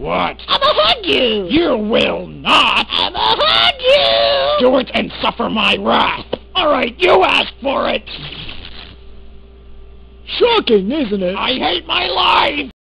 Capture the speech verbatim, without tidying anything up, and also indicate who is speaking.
Speaker 1: What?
Speaker 2: I'ma hug you!
Speaker 1: You will not!
Speaker 2: I'ma hug you!
Speaker 1: Do it and suffer my wrath! Alright, you asked for it!
Speaker 3: Shocking, isn't it?
Speaker 1: I hate my life!